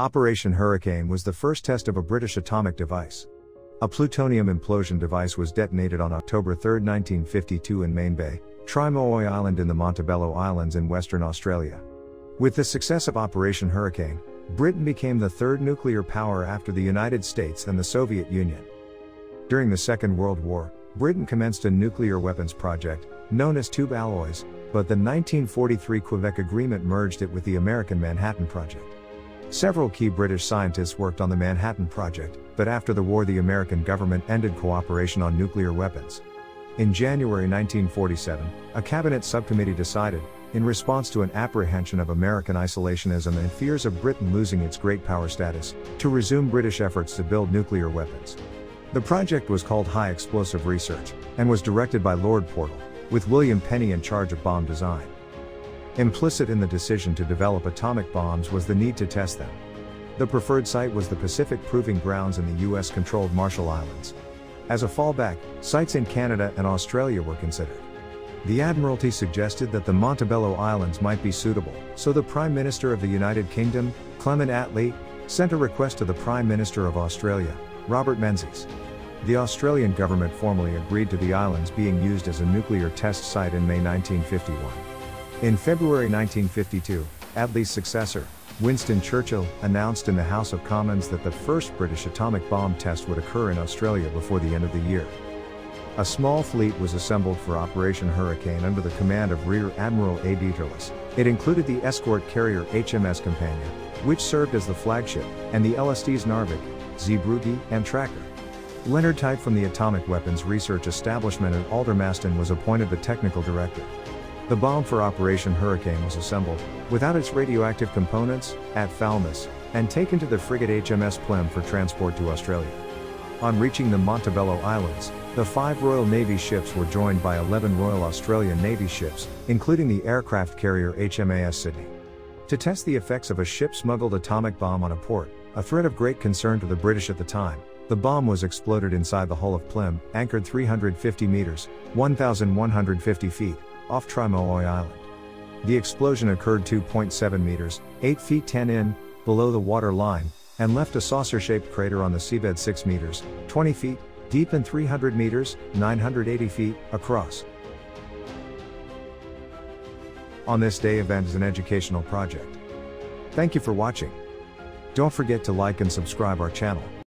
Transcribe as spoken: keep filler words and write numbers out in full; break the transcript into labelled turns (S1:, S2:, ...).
S1: Operation Hurricane was the first test of a British atomic device. A plutonium implosion device was detonated on October third, nineteen fifty-two in Main Bay, Trimouille Island in the Montebello Islands in Western Australia. With the success of Operation Hurricane, Britain became the third nuclear power after the United States and the Soviet Union. During the Second World War, Britain commenced a nuclear weapons project, known as tube alloys, but the nineteen forty-three Quebec Agreement merged it with the American Manhattan Project. Several key British scientists worked on the Manhattan Project, but after the war the American government ended cooperation on nuclear weapons. In January nineteen forty-seven, a cabinet subcommittee decided, in response to an apprehension of American isolationism and fears of Britain losing its great power status, to resume British efforts to build nuclear weapons. The project was called High Explosive Research, and was directed by Lord Portal, with William Penney in charge of bomb design. Implicit in the decision to develop atomic bombs was the need to test them. The preferred site was the Pacific Proving Grounds in the U S-controlled Marshall Islands. As a fallback, sites in Canada and Australia were considered. The Admiralty suggested that the Montebello Islands might be suitable, so the Prime Minister of the United Kingdom, Clement Attlee, sent a request to the Prime Minister of Australia, Robert Menzies. The Australian government formally agreed to the islands being used as a nuclear test site in May nineteen fifty-one. In February nineteen fifty-two, Attlee's successor, Winston Churchill, announced in the House of Commons that the first British atomic bomb test would occur in Australia before the end of the year. A small fleet was assembled for Operation Hurricane under the command of Rear Admiral A. Dieterles. It included the escort carrier H M S Companion, which served as the flagship, and the L S Ds Narvik, Zeebrugge, and Tracker. Leonard Tite from the Atomic Weapons Research Establishment at Aldermaston was appointed the technical director. The bomb for Operation Hurricane was assembled, without its radioactive components, at Falmouth, and taken to the frigate H M S Plym for transport to Australia. On reaching the Montebello Islands, the five Royal Navy ships were joined by eleven Royal Australian Navy ships, including the aircraft carrier H M A S Sydney. To test the effects of a ship-smuggled atomic bomb on a port, a threat of great concern to the British at the time, the bomb was exploded inside the hull of Plym, anchored three hundred fifty meters, one thousand one hundred fifty feet, off Trimouille Island. The explosion occurred two point seven meters, eight feet ten in, below the water line, and left a saucer-shaped crater on the seabed six meters, twenty feet, deep and three hundred meters, nine hundred eighty feet, across. On this day event is an educational project. Thank you for watching. Don't forget to like and subscribe our channel.